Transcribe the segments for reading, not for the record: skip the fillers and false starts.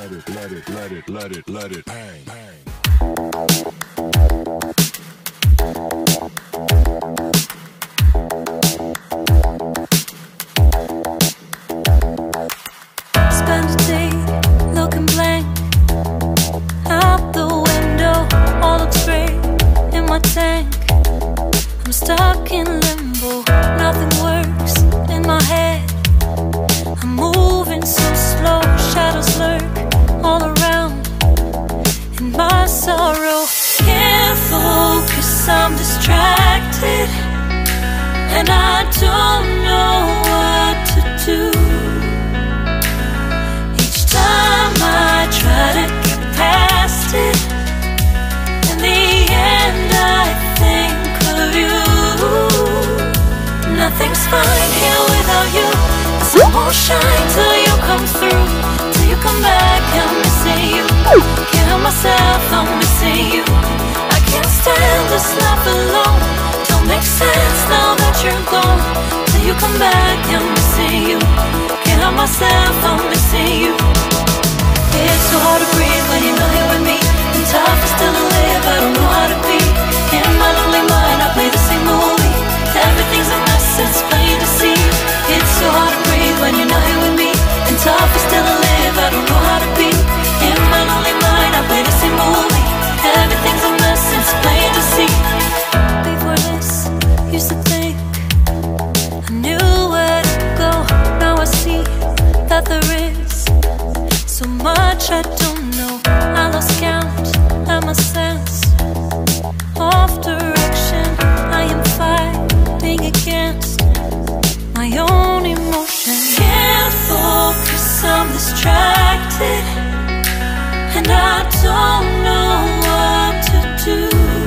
let it bang, bang. Spend a day looking blank out the window, all looks great in my tank. I'm stuck in limbo, nothing works in my head. I'm moving so slow, shadows lurk all around. In my sorrow, can't focus, I'm distracted, and I don't know what to do. Each time I try to get past it, in the end I think of you. Nothing's fine here without you. The sun won't shine till you come through, till you come back. I'm missing you. Can't help myself, I'm missing you. I can't stand this life alone. Don't make sense now that you're gone. Till you come back, I'm missing you. Can't help myself, I'm missing you. It's so hard to breathe when you're not here with me, and tough is still to live, I don't know how to be. In my lonely mind I play the same movie. Everything's a mess, it's plain to see. It's so hard to breathe when you're not here with me, and tough is still to live, I don't know how to be. In my lonely mind I play the same movie. Everything's a mess, it's plain to see. Before this, used to think I knew where to go. Now I see that there is so much I don't know. I lost count and my sense of direction. I am fighting against my own emotion. Can't focus, I'm distracted, and I don't know what to do.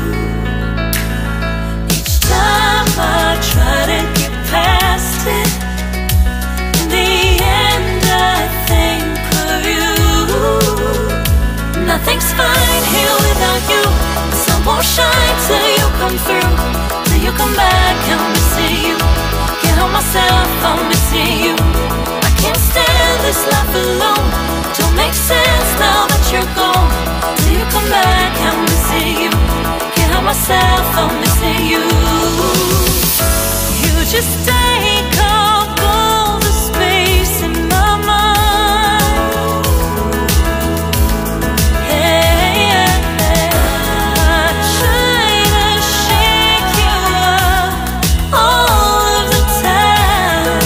Each time I try to get past it, in the end I think of you. Nothing's fine here without you. The sun won't shine till you come through, till you come back. I'm missing you. Can't help myself, I'm missing you. I can't stand this life alone. Don't make sense now that you're gone. Till you come back, I'm missing you. Can't help myself, I'm missing you. You just take up all the space in my mind. Hey, I try to shake you up all of the time.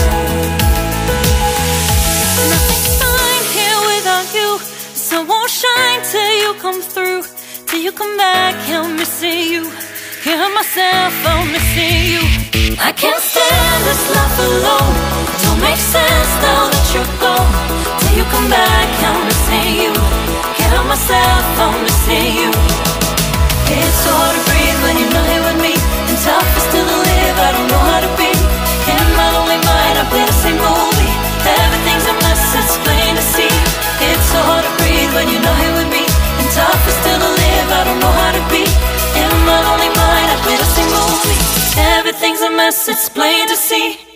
Nothing's fine here without you. The sun won't shine till you come through, till you come back. I'm missing you. Can't help myself, I'm missing you. I can't stand this life alone. Don't make sense now that you're gone. Till you come back, I'm missing you. Can't help myself, I'm missing you. It's so hard to breathe when you're not here with me, and tough is still to live, I don't know how to be. In my lonely mind I play the same movie. Everything's a mess, it's plain to see. It's so hard to breathe when you're not here with me, and tough is still to live, I don't know how to be. In my lonely mind I play the same movie. Everything's a mess, it's plain to see.